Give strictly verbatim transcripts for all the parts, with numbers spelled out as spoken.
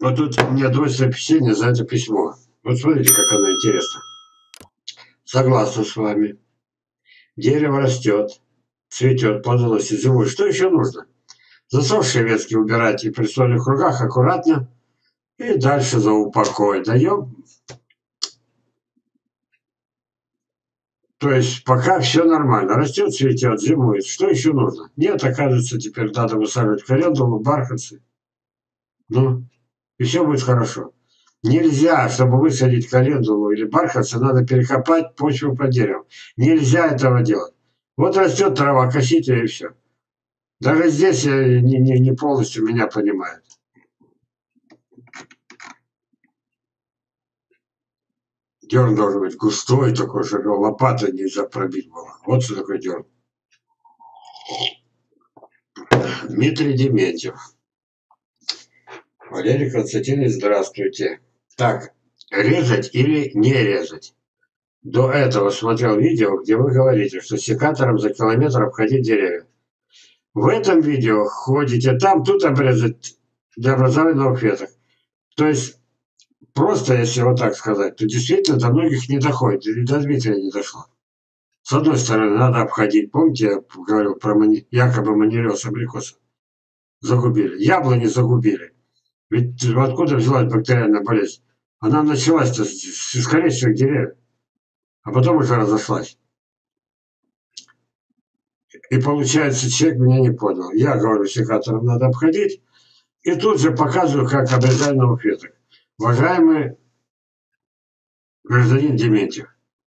Вот тут у меня двойственное впечатление за это письмо. Вот смотрите, как оно интересно. Согласна с вами. Дерево растет, цветет, плодоносит, зимой. Что еще нужно? Засохшие ветки убирать и при сольных кругах аккуратно. И дальше за упокой даем. То есть пока все нормально. Растет, цветет, зимует. Что еще нужно? Нет, оказывается, теперь надо высаживать календулу, бархатцы. Ну, и все будет хорошо. Нельзя, чтобы высадить календулу или бархатцы, надо перекопать почву под деревом. Нельзя этого делать. Вот растет трава, косите и все. Даже здесь я не, не, не полностью меня понимают. Дерн должен быть густой такой, чтобы лопатой нельзя пробить было. Вот что такое дерн. Дмитрий Дементьев. Валерий Константинович, здравствуйте. Так, резать или не резать? До этого смотрел видео, где вы говорите, что секатором за километр обходить деревья. В этом видео ходите там, тут обрезать для образования новых веток. То есть, просто, если вот так сказать, то действительно до многих не доходит, и до Дмитрия не дошло. С одной стороны, надо обходить. Помните, я говорил про мани... якобы манилез абрикоса? Загубили. Яблони загубили. Ведь откуда взялась бактериальная болезнь? Она началась-то с искореченных деревьев, а потом уже разошлась. И получается, человек меня не понял. Я говорю, секатором надо обходить. И тут же показываю, как обрезать новых веток. Уважаемый гражданин Дементьев,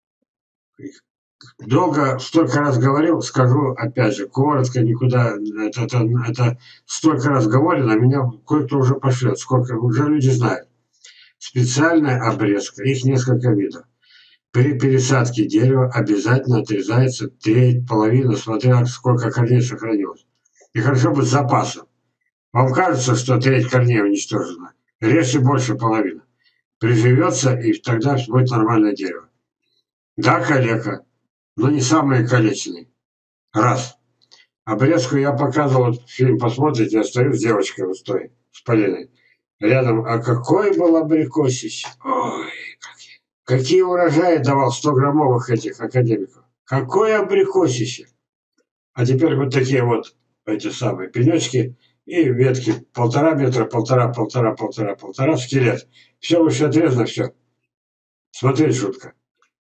долго, столько раз говорил, скажу опять же, коротко, никуда, это, это, это столько раз говорено, меня кое-кто уже пошлет, сколько, уже люди знают. Специальная обрезка, их несколько видов. При пересадке дерева обязательно отрезается треть, половина, смотря сколько корней сохранилось. И хорошо бы с запасом. Вам кажется, что треть корней уничтожена? Режьте больше половины. Приживется, и тогда будет нормальное дерево. Да, калека, но не самый калеченный. Раз. Обрезку я показывал, вот фильм посмотрите, я стою с девочкой вот той, с Полиной. Рядом, а какой был абрикосище. Ой, какие, какие урожаи давал сто-граммовых этих академиков. Какое абрикосище. А теперь вот такие вот эти самые пенечки и ветки полтора метра, полтора, полтора, полтора, полтора, скелет. Все выше отрезано, все. Смотри, шутка.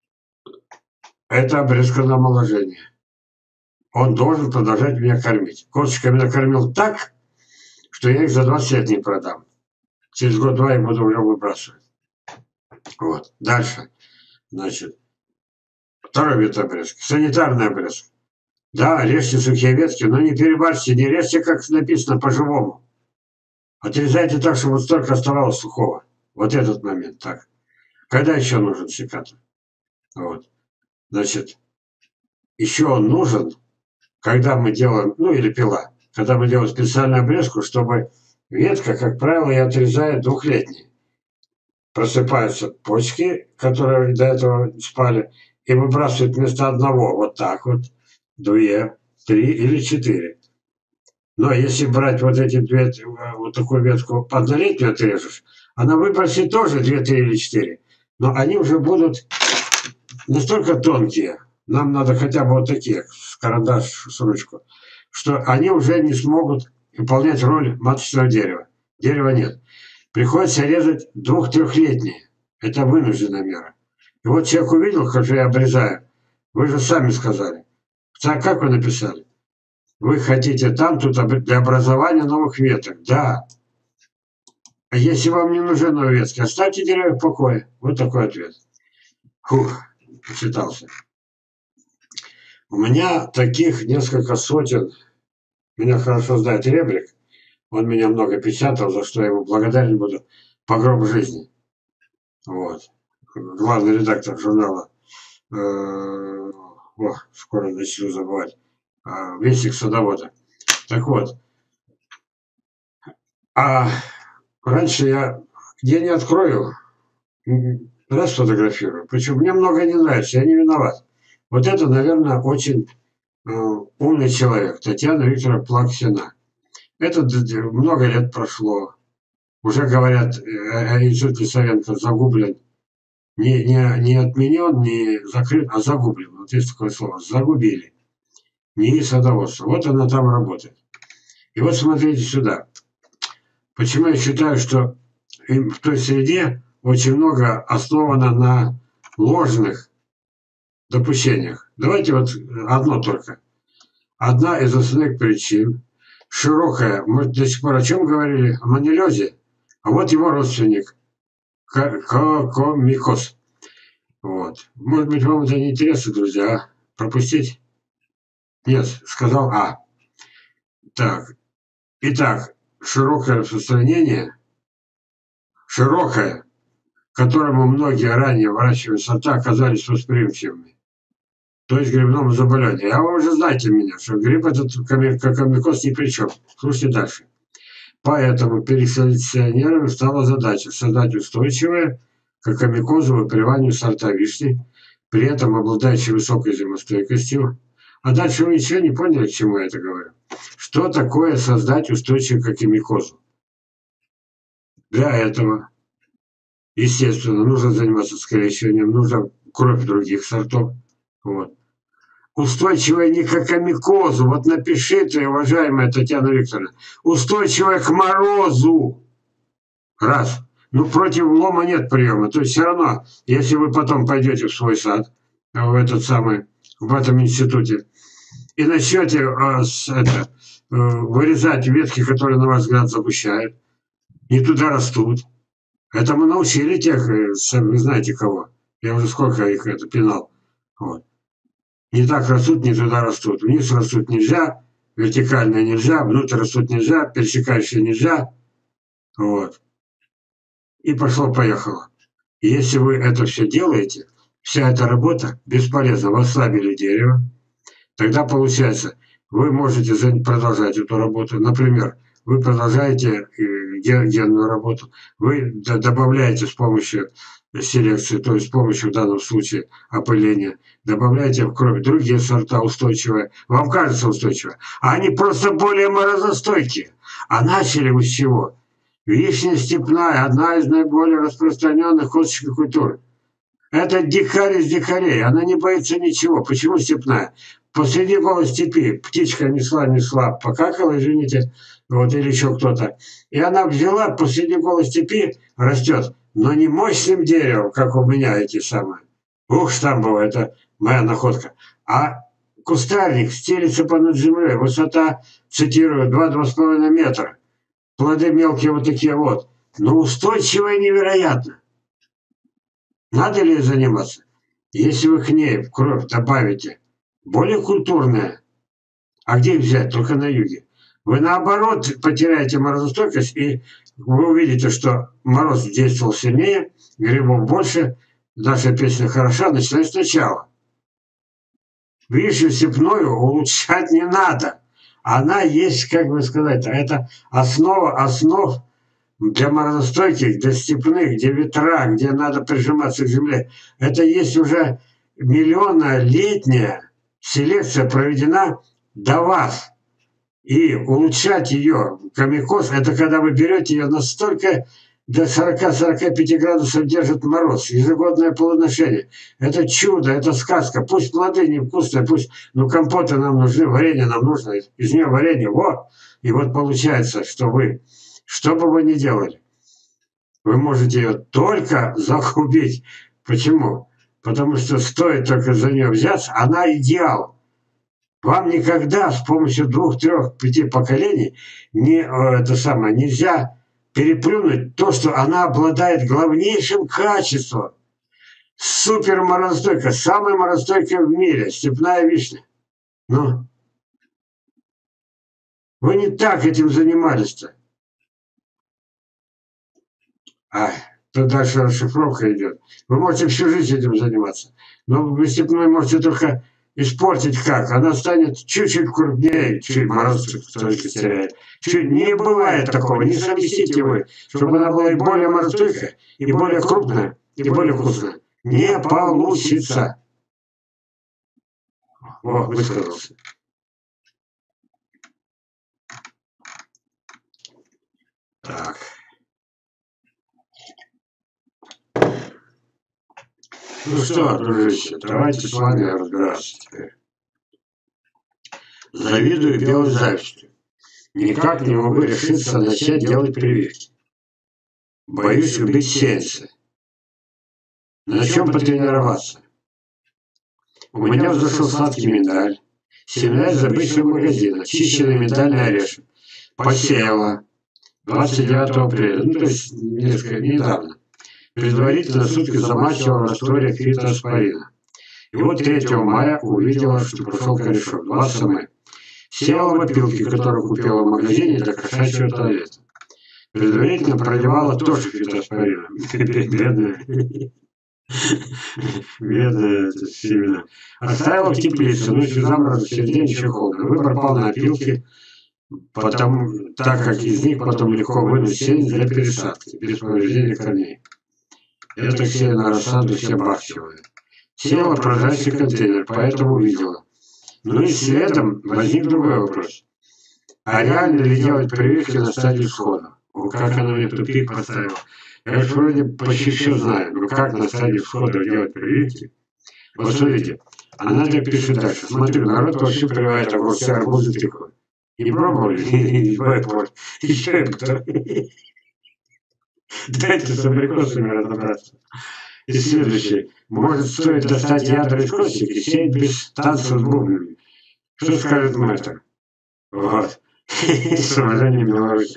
Это обрезка на омоложение. Он должен продолжать меня кормить. Косточка меня кормил так, что я их за двадцать лет не продам. Через год-два я буду уже выбрасывать. Вот. Дальше. Значит, второй вид обрезки. Санитарная обрезка. Да, режьте сухие ветки, но не перебарьте, не режьте, как написано, по-живому. Отрезайте так, чтобы вот столько оставалось сухого. Вот этот момент. Так. Когда еще нужен секатор? Вот. Значит, еще он нужен, когда мы делаем, ну или пила, когда мы делаем специальную обрезку, чтобы ветка, как правило, и отрезает двухлетние. Просыпаются почки, которые до этого спали, и выбрасывают вместо одного вот так вот, две, три или четыре. Но если брать вот эти две, вот такую ветку однолетнюю отрежешь, она выбросит тоже две, три или четыре. Но они уже будут настолько тонкие, нам надо хотя бы вот такие, с карандаш, с ручку, что они уже не смогут выполнять роль маточного дерева. Дерева нет. Приходится резать двух-трехлетние. Это вынужденная мера. И вот человек увидел, как же я обрезаю. Вы же сами сказали. Так, как вы написали? Вы хотите там, тут для образования новых веток. Да. А если вам не нужны новые ветки, оставьте деревья в покое. Вот такой ответ. Фух, почитался. У меня таких несколько сотен. Меня хорошо знает Ребрик. Он меня много печатал, за что я ему благодарен буду по гробу жизни. Вот. Главный редактор журнала. О, скоро начну забывать. Вестник садовода. Так вот. А раньше я, где не открою, раз фотографирую. Причем мне много не нравится, я не виноват. Вот это, наверное, очень э, умный человек. Татьяна Викторовна Плаксина. Это много лет прошло. Уже говорят, э, институт Лисаренко загублен. Не, не, не отменен, не закрыт, а загублен. Вот есть такое слово. Загубили. НИИ садоводства. Вот она там работает. И вот смотрите сюда. Почему я считаю, что в той среде очень много основано на ложных допущениях. Давайте вот одно только. Одна из основных причин широкая, мы до сих пор о чем говорили? О манилезе. А вот его родственник. Комикоз. Вот. Может быть, вам это не интересно, друзья, а? Пропустить? Нет, сказал А. Так. Итак, широкое распространение, широкое, к которому многие ранее выращивая сорта оказались восприимчивыми. То есть грибному заболеванию. А вы уже знаете меня, что гриб этот комикоз ни при чем. Слушайте дальше. Поэтому перед селекционерами стала задача создать устойчивое к комикозу выприванию сорта вишни, при этом обладающие высокой зимостойкостью. А дальше вы ничего не поняли, к чему я это говорю. Что такое создать устойчивый к комикозу? Для этого, естественно, нужно заниматься скрещиванием, нужно кровь других сортов. Вот. Устойчивая не к комикозу. Вот напиши ты, уважаемая Татьяна Викторовна. Устойчивая к морозу. Раз. Ну, против лома нет приема. То есть все равно, если вы потом пойдете в свой сад, в этот самый, в этом институте, и начнете э, с, это, э, вырезать ветки, которые, на ваш взгляд, загущают, не туда растут. Это мы научили тех, э, вы знаете кого. Я уже сколько их это пинал. Вот. Не так растут, не туда растут. Вниз растут нельзя, вертикально нельзя, внутрь растут нельзя, пересекающие нельзя. Вот. И пошло-поехало. Если вы это все делаете, вся эта работа бесполезна. Вы ослабили дерево. Тогда получается, вы можете продолжать эту работу. Например, вы продолжаете генную работу, вы добавляете с помощью селекции, то есть с помощью в данном случае опыления, добавляете в кровь другие сорта устойчивые, вам кажется устойчивые, а они просто более морозостойкие. А начали вы с чего? Вишня степная – одна из наиболее распространенных косточных культур. Это дикарь из дикарей, она не боится ничего. Почему степная? Посреди голой степи птичка несла-несла, покакала, извините, вот, или еще кто-то. И она взяла, посреди голой степи растет, но не мощным деревом, как у меня эти самые. Ух, штамбово, это моя находка. А кустарник стелится понад землей, высота, цитирую, два-два с половиной метра. Плоды мелкие вот такие вот. Но устойчивые невероятно. Надо ли заниматься? Если вы к ней в кровь добавите более культурное, а где их взять? Только на юге. Вы наоборот потеряете морозостойкость, и вы увидите, что мороз действовал сильнее, грибов больше, наша песня хороша, начинай сначала. Вишню степную улучшать не надо. Она есть, как бы сказать, это основа основ для морозостойких, для степных, где ветра, где надо прижиматься к земле. Это есть уже миллионнолетняя селекция проведена до вас. И улучшать ее, комикоз, это когда вы берете ее настолько до сорока-сорока пяти градусов держит мороз, ежегодное плодоношение. Это чудо, это сказка. Пусть плоды невкусные, пусть, ну, компоты нам нужны, варенье нам нужно, из нее варенье, вот. И вот получается, что вы, что бы вы ни делали, вы можете ее только загубить. Почему? Потому что стоит только за нее взяться, она идеал. Вам никогда с помощью двух, трех, пяти поколений не, это самое, нельзя переплюнуть то, что она обладает главнейшим качеством. Супер морозостойкая, самая морозостойкая в мире, степная вишня. Ну, вы не так этим занимались-то. Ай, тут дальше расшифровка идет. Вы можете всю жизнь этим заниматься. Но вы степной можете только испортить как? Она станет чуть-чуть крупнее, чуть мороз только теряет. Чуть не бывает такого, не совместите вы, чтобы она была и более морозостойкая, и более крупная, и более вкусная. Не получится. О, высказался. Так. Ну что, дружище, давайте с вами разбираться теперь. Завидую белой завистью. Никак не могу решиться начать делать прививки. Боюсь убить сеянца. На чем потренироваться? У меня взошел сладкий миндаль. Семена из обычного магазина. Чищенный миндальный орешек. Посеяла. двадцать девятого апреля. Ну, то есть несколько недавно. Предварительно сутки замачивала в растворе фитоспорина. И вот третьего мая увидела, что пошел корешок. два см. Сеяла в опилки, которые купила в магазине для кошачьего туалета. Предварительно проливала тоже фитоспорином. Бедная. Бедная семена. Оставила в теплице, но еще заморозок, все день еще холодно. Выбор пал на опилки, потому, так как из них потом легко вынуть сень для пересадки, без повреждения корней. Это все на рассаду все бахчивают. Села прозрачный контейнер, поэтому увидела. Ну и следом возник другой вопрос. А реально ли делать прививки на стадии всхода? О, как она мне тупик поставила. Я же вроде почти все знаю, но как на стадии всхода делать прививки? Вот смотрите, она так пишет дальше. Смотрю, народ вообще прививает огурцы, арбузы, тыквы. Не пробовали? Еще и кто? Дайте с абрикосами разобраться. И следующее. Может, стоит достать ядра из костик и сеять без танцев с бубнами? Что скажет мэтр? Вот. С уважением, Беларуси.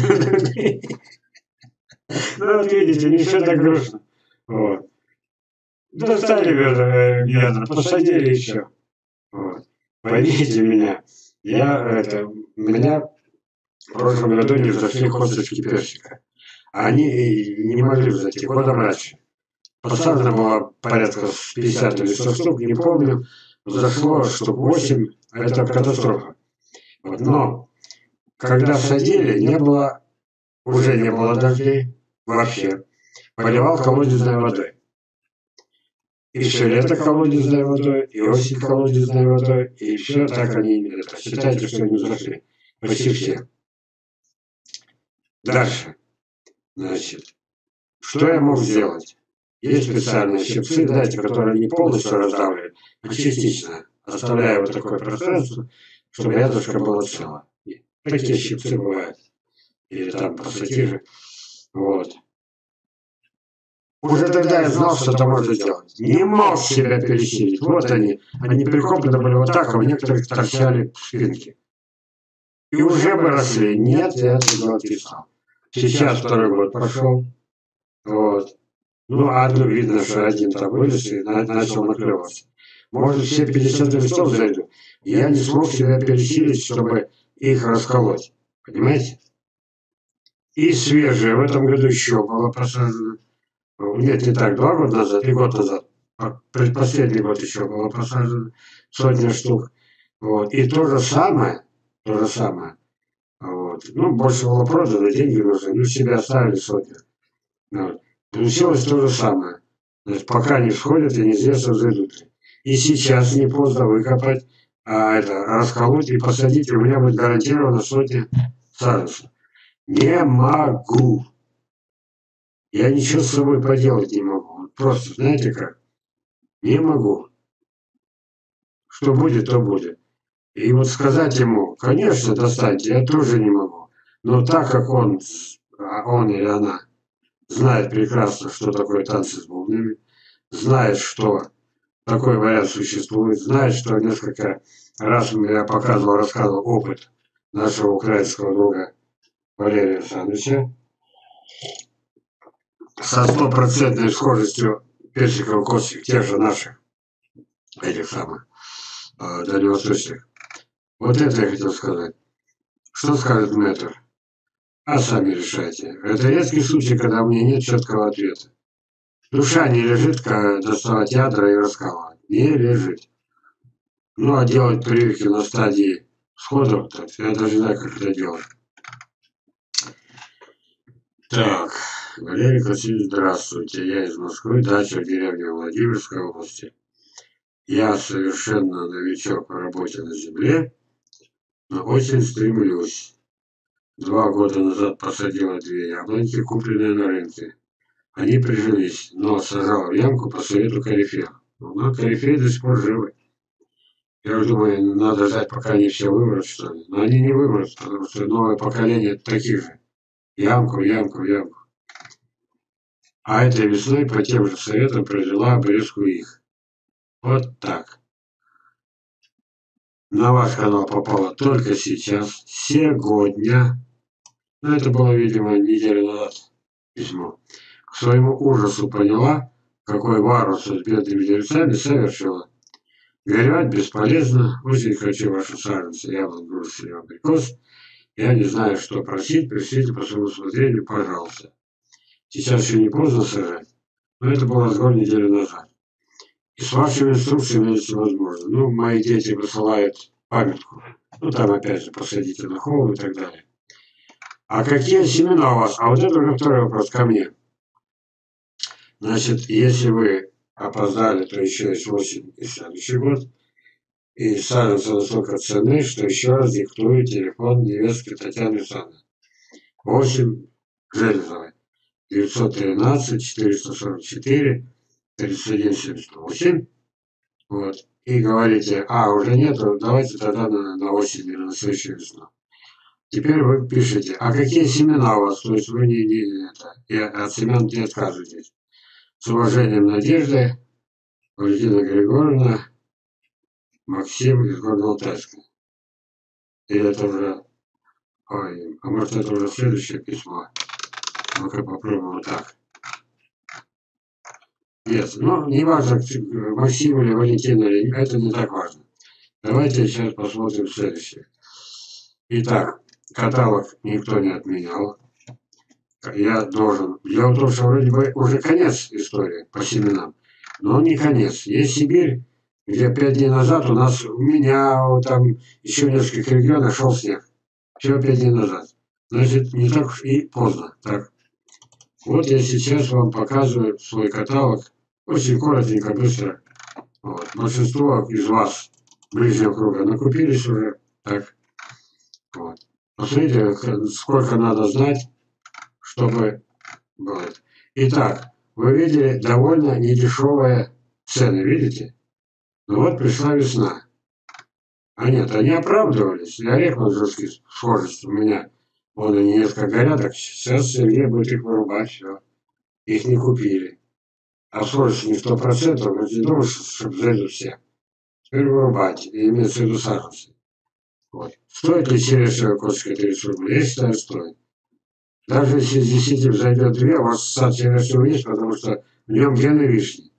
Ну вот видите, не все так грустно. Вот. Достали ядра, посадили еще. Вот. Поймите меня. Я это, у меня в прошлом году не взошли косточки персика. Они не могли взойти годом раньше. Посажено было порядка пятьдесят или сто штук, не помню. Взошло штук восемь, это катастрофа. Вот. Но когда садили, не было, уже не было дождей вообще. Поливал колодезной водой. И все лето колодезной водой, и осень колодезной водой, и все так они, это, считайте, что они взошли. Почти все. Дальше. Значит, что я мог сделать? Есть специальные щипцы, знаете, которые не полностью раздавливают, а частично, оставляя вот такое пространство, чтобы ядушка было цело. Такие щипцы бывают. Или там пассатижи. Вот. Уже тогда я знал, что это можно сделать. Не мог себя пересилить. Вот они. Они прикоплены были вот так, а у некоторых торчали спинки. И уже бы росли. Нет, я это делать не стал. Сейчас второй год пошел. Вот. Ну, одну видно, что один там вылез и начал наклевываться. Может, все пятьдесят листов зайду. Я не смог себя пересилить, чтобы их расколоть. Понимаете? И свежие. В этом году еще было посажено. Нет, не так, два года назад, три года назад. Предпоследний год еще было посажено. Сотня штук. Вот. И то же самое, то же самое. Вот. Ну, больше было продано, деньги нужны. Ну, себе оставили сотню. Вот. Получилось то же самое. Значит, пока не всходят и неизвестно, зайдут ли. И сейчас не поздно выкопать, а это, расколоть и посадить, и у меня будет гарантированно сотня саженцев. Не могу. Я ничего с собой поделать не могу. Просто, знаете как? Не могу. Что будет, то будет. И вот сказать ему, конечно, достаньте, я тоже не могу. Но так как он, он или она знает прекрасно, что такое танцы с бубнами, знает, что такой вариант существует, знает, что несколько раз я показывал, рассказывал опыт нашего украинского друга Валерия Александровича со стопроцентной схожестью персиковых косточек, тех же наших, этих самых, э, дальневосточных. Вот это я хотел сказать. Что скажет мэтр? А сами решайте. Это редкий случай, когда у меня нет четкого ответа. Душа не лежит, как доставать ядра и раскалывать. Не лежит. Ну, а делать прививки на стадии сходов, так, я даже не знаю, как это делать. Так, Валерий Васильевич, здравствуйте. Я из Москвы, дача в деревне Владимирской области. Я совершенно новичок по работе на земле, но очень стремлюсь. Два года назад посадила две яблоньки, купленные на рынке. Они прижились, но сажал в ямку по совету корифеев. Но корифеи до сих пор живы. Я уже думаю, надо ждать, пока они все вымрут, что ли. Но они не вымрут, потому что новое поколение таких же. Ямку, ямку, ямку. А этой весной по тем же советам провела обрезку их. Вот так. На ваш канал попало только сейчас, сегодня. Ну, это было, видимо, неделю назад письмо. К своему ужасу поняла, какой варус с бедными дельцами совершила. Горевать бесполезно, очень хочу вашу саженцы, яблок, груш или абрикос. Я не знаю, что просить, пришлите по своему усмотрению, пожалуйста. Сейчас еще не поздно сажать, но это был разговор неделю назад. И с вашими инструкциями это возможно. Ну, мои дети высылают памятку. Ну, там опять же посадите на холм и так далее. А какие семена у вас? А вот это уже второй вопрос ко мне. Значит, если вы опоздали, то еще есть восемь и следующий год. И саженцы настолько ценны, что еще раз диктую телефон невестки Татьяны Александровны. восемь Железовой. девятьсот тринадцать четыреста сорок четыре тридцать один семьдесят восемь. Вот. И говорите, а, уже нету, давайте тогда на, на осень или на следующую весну. Теперь вы пишете, а какие семена у вас, то есть вы не, не это, и от семян не отказываетесь. С уважением, Надежда, Валентина Григорьевна, Максим из Горно-Алтайска. И это уже, ой, а может это уже следующее письмо. Ну-ка попробуем вот так. Нет, ну не важно, Максим или Валентина, это не так важно. Давайте сейчас посмотрим следующее. Итак, каталог никто не отменял. Я должен. Дело в том, что вроде бы уже конец истории по семенам. Но он не конец. Есть Сибирь, где пять дней назад у нас, у меня, вот там еще в нескольких регионах шел снег. Всего пять дней назад. Значит, не так уж и поздно. Так. Вот я сейчас вам показываю свой каталог. Очень коротенько, быстро. Вот. Большинство из вас ближнего круга накупились уже. Так. Вот. Посмотрите, сколько надо знать, чтобы было. Итак, вы видели довольно недешевые цены, видите? Ну вот пришла весна. А нет, они оправдывались. И орех манжурский схожесть у меня. Вон они несколько горят, сейчас Сергей будет их вырубать, все. Их не купили. А схожесть не сто процентов, но не думаю, чтобы зайдут все. Теперь вырубать, и имеется в виду саженцы. Вот. Стоит ли черешня косточка тридцать рублей? Я считаю, стоит. Даже если из десяти взойдет две, у вас сад черешню есть, потому что в нем гены вишни.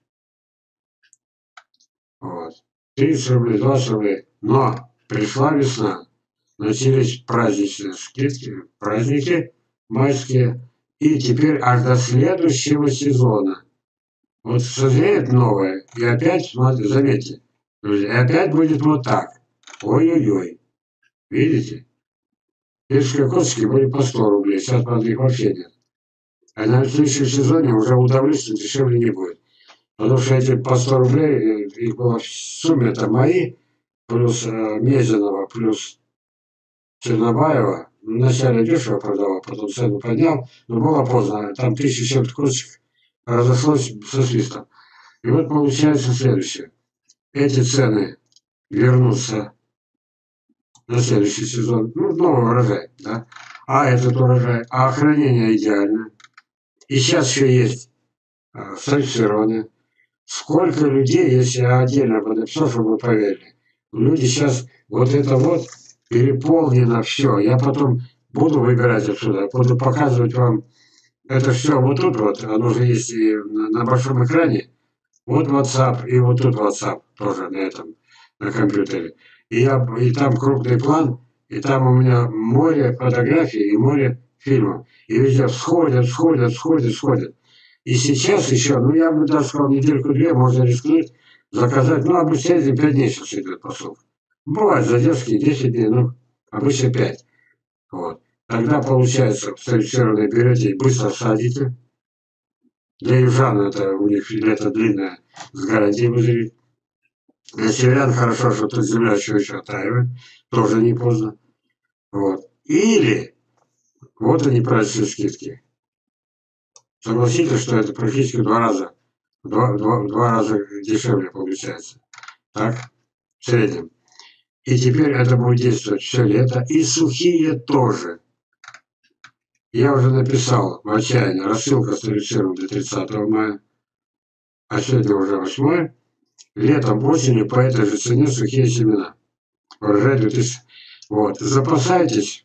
Вот. тридцать рублей, двадцать рублей. Но пришла весна. Начались праздничные скидки, праздники майские. И теперь аж до следующего сезона. Вот созреет новое. И опять, смотрите, заметьте, и опять будет вот так. Ой-ой-ой. Видите? Пешие косточки были по сто рублей. Сейчас, правда, их вообще нет. А на следующем сезоне уже удавлюсь, что дешевле не будет. Потому что эти по сто рублей, их было в сумме, это мои, плюс э, Мезенова, плюс Чернобаева. Вначале дешево продавал, потом цену поднял, но было поздно. Там тысяча чем-то косточек разошлось со свистом. И вот получается следующее. Эти цены вернутся на следующий сезон. Ну, новый урожай, да. А этот урожай, а хранение идеально. И сейчас еще есть э, сальцированы. Сколько людей, если я отдельно подописал, чтобы вы поверили. Люди сейчас, вот это вот, переполнено все. Я потом буду выбирать отсюда, буду показывать вам это все вот тут вот, оно же есть и на, на большом экране. Вот WhatsApp и вот тут WhatsApp тоже на этом, на компьютере. И, я, и там крупный план, и там у меня море фотографий и море фильмов. И везде сходят, сходят, сходят, сходят. И сейчас еще, ну я бы даже сказал, недельку-две можно рискнуть, заказать, ну обычно пять дней сейчас идет посылка. Бывают задержки десять дней, ну обычно пять. Вот. Тогда получается, сальцированные берете и быстро садите. Для южан это у них лето длинное, с гарантией вызовет. Для северян хорошо, что тут земля еще еще оттаивает, тоже не поздно. Вот. Или, вот они праздничные скидки. Согласитесь, что это практически в два раза, в два, два, в два раза дешевле получается. Так, в среднем. И теперь это будет действовать все лето. И сухие тоже. Я уже написал в отчаянии, рассылка столицирована до тридцатого мая, а сегодня уже восьмое. Летом, осенью по этой же цене сухие семена. Урожай две тысячи. Вот. Запасайтесь.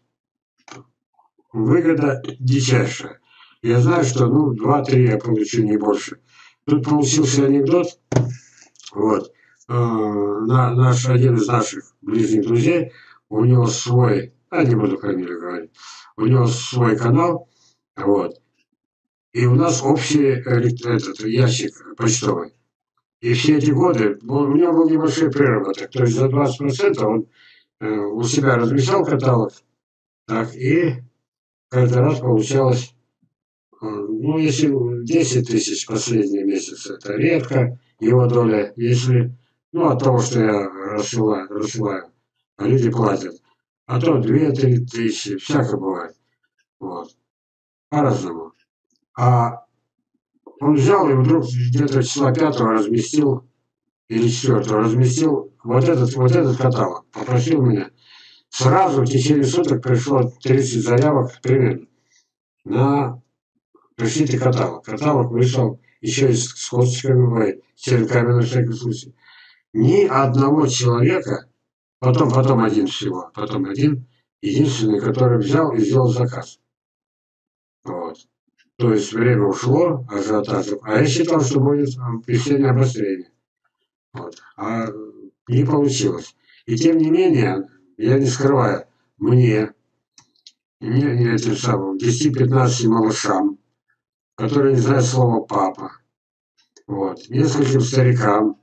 Выгода дичайшая. Я знаю, что ну два-три я получу, не больше. Тут получился анекдот. Вот. На, наш, один из наших ближних друзей, у него свой, а не буду фамилию говорить, у него свой канал, вот. И у нас общий этот ящик почтовый. И все эти годы у него был небольшой приработок. То есть за двадцать процентов он э, у себя размещал каталог. Так, и каждый раз получалось, э, ну, если десять тысяч последний месяц, это редко его доля. Если, ну, от того, что я рассылаю, рассылаю а люди платят. А то две-три тысячи, всякое бывает. Вот. По-разному. А он взял и вдруг где-то числа пятого разместил, или четвертого разместил вот этот, вот этот каталог. Попросил меня. Сразу в течение суток пришло тридцать заявок примерно на пришлите каталог. Каталог вышел еще и с косточками, черенками на всякий случай. Ни одного человека, потом, потом один всего, потом один, единственный, который взял и сделал заказ. Вот. То есть время ушло, ажиотаж. А я считал, что будет весеннее обострение. Вот. А не получилось. И тем не менее, я не скрываю, мне, не, не этим самым, десяти-пятнадцати малышам, которые не знают слова папа, вот, нескольким старикам,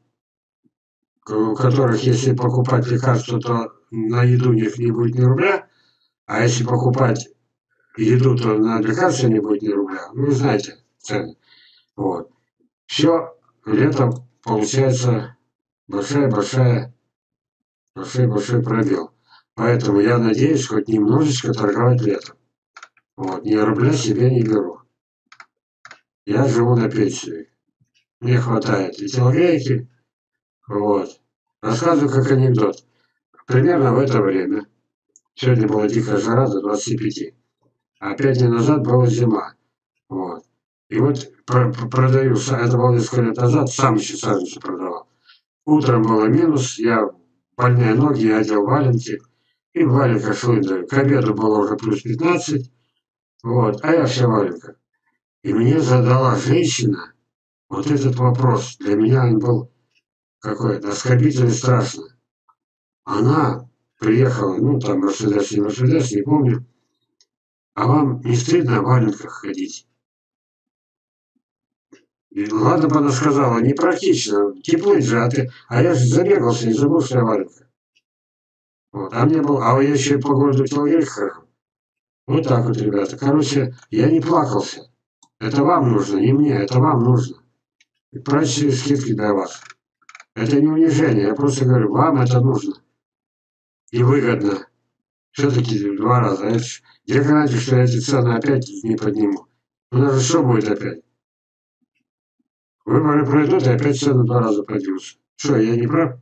у которых, если покупать лекарства, то на еду у них не будет ни рубля, а если покупать еду, то на лекарства не будет ни рубля. Ну, вы знаете цены. Вот. Все летом получается большая-большая, большой-большой пробел. Поэтому я надеюсь хоть немножечко торговать летом. Вот. Ни рубля себе не беру. Я живу на пенсии. Мне хватает и телогрейки. Вот. Рассказываю как анекдот. Примерно в это время. Сегодня была дикая жара до двадцати пяти. А пять дней назад была зима. Вот. И вот продаю, это было несколько лет назад, сам еще саженцы продавал. Утром было минус, я больные ноги, я одел валенки. И в валенках шлындаю. К обеду было уже плюс пятнадцать. Вот. А я вся валенка. И мне задала женщина вот этот вопрос. Для меня он был какой-то оскорбительный, страшно. Она приехала, ну там Мерседес, не Мерседес, не помню. А вам не стыдно в валенках ходить? И, ладно бы она сказала, непрактично, теплыть же, а, ты, а я же забегался и забыл, что я валенка. Вот. А мне был, а я еще и по городу телогрейки хожу. Вот так вот, ребята. Короче, я не плакался. Это вам нужно, не мне, это вам нужно. И прачечные скидки для вас. Это не унижение, я просто говорю, вам это нужно. И выгодно. Все-таки два раза. Это ж, где гарантия, что я эти цены опять не подниму? У нас же что будет опять? Выборы пройдут, и опять цены два раза поднимутся. Что, я не прав?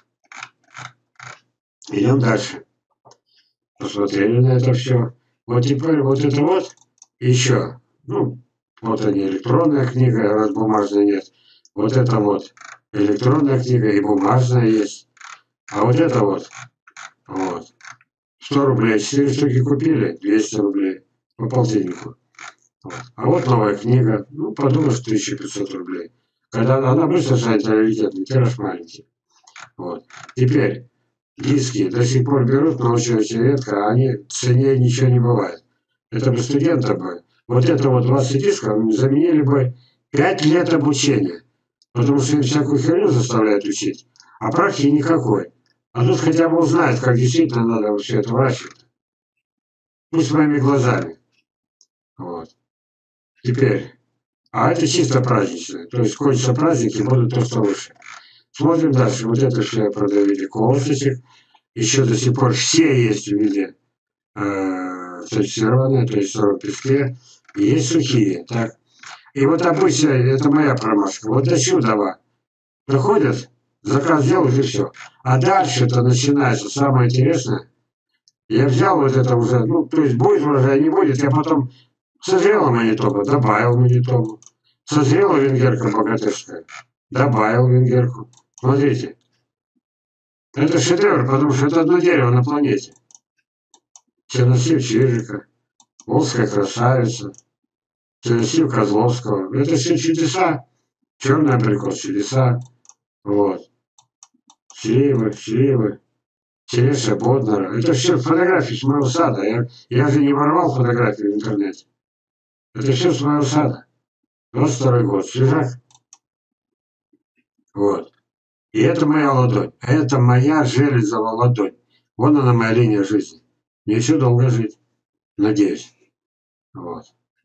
Идем дальше. Посмотрели на это все. Вот теперь вот это вот еще. Ну, вот они, электронная книга, раз бумажной нет. Вот это вот электронная книга и бумажная есть. А вот это вот, вот, сто рублей, четыре штуки купили, двести рублей по полтиннику. Вот. А вот новая книга, ну, подумаешь, тысяча пятьсот рублей. Когда она, она быстро станет раритетной, тираж маленький. Вот. Теперь диски до сих пор берут, но очень-очень редко, а они в цене ничего не бывает. Это бы студента бы. Вот это вот двадцать дисков заменили бы пять лет обучения. Потому что им всякую херню заставляют учить, а практики никакой. А тут хотя бы узнают, как действительно надо все это выращивать. Пусть моими глазами. Вот. Теперь. А это чисто праздничное. То есть кончатся праздники, будут то, что выше. Смотрим дальше. Вот это все я продаю в виде косточек. Еще до сих пор все есть в виде э, сертифицированные, то есть в песке. И есть сухие. Так. И вот обычно это моя промашка. Вот до чудова приходят, заказ делают и все. А дальше-то начинается самое интересное. Я взял вот это уже, ну, то есть будет урожай, не будет, я потом созрела Манитоба, добавил Манитобу. Созрела венгерка богатырская, добавил венгерку. Смотрите. Это шедевр, потому что это одно дерево на планете. Чернослив Чижика, Волжская красавица, чернослив Козловского. Это все чудеса. Черный абрикос чудеса. Вот. Сливы, сливы. Череша Боднера. Это все фотографии с моего сада. Я, я же не ворвал фотографии в интернете. Это все с моего сада. двадцать второй год. Свежак. Вот. И это моя ладонь. Это моя железовая ладонь. Вон она, моя линия жизни. Мне еще долго жить. Надеюсь. Вот.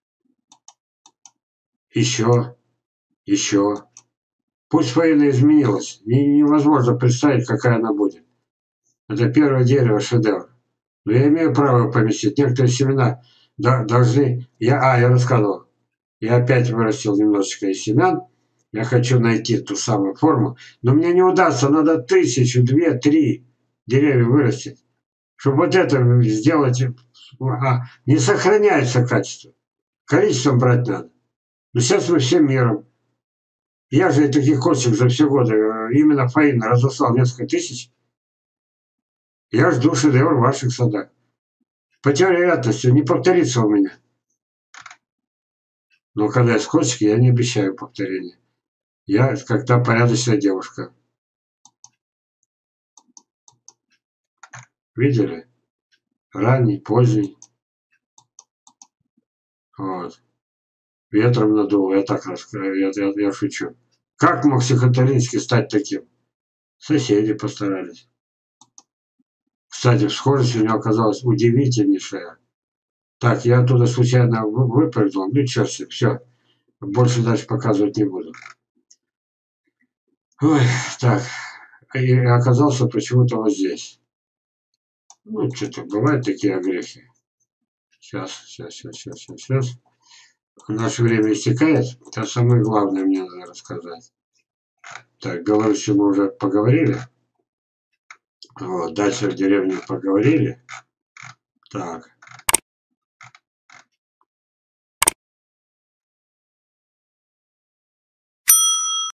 Еще. Еще. Пусть фаина изменилась. Невозможно представить, какая она будет. Это первое дерево шедевр. Но я имею право поместить. Некоторые семена должны... Я, а, я рассказывал. Я опять вырастил немножечко из семян. Я хочу найти ту самую форму. Но мне не удастся. Надо тысячу, две, три деревья вырастить. Чтобы вот это сделать... А, не сохраняется качество. Количеством брать надо. Но сейчас мы всем миром. Я же таких костик за все годы именно фаина разослал несколько тысяч. Я жду шедевр в ваших садах. По вероятности не повторится у меня. Но когда есть костики, я не обещаю повторения. Я как та порядочная девушка. Видели? Ранний, поздний. Вот. Ветром надуло. Я так рассказываю. Я, я, я шучу. Как мог Сихотаринский стать таким? Соседи постарались. Кстати, схожесть у него оказалась удивительнейшая. Так, я оттуда случайно выпрыгнул. Ну, черт, все. Больше дальше показывать не буду. Ой, так. И оказался почему-то вот здесь. Ну, что-то бывают такие огрехи. Сейчас, сейчас, сейчас, сейчас, сейчас, сейчас. Наше время истекает. Это самое главное мне надо рассказать. Так, Беларуси мы уже поговорили. Вот, дальше в деревне поговорили. Так.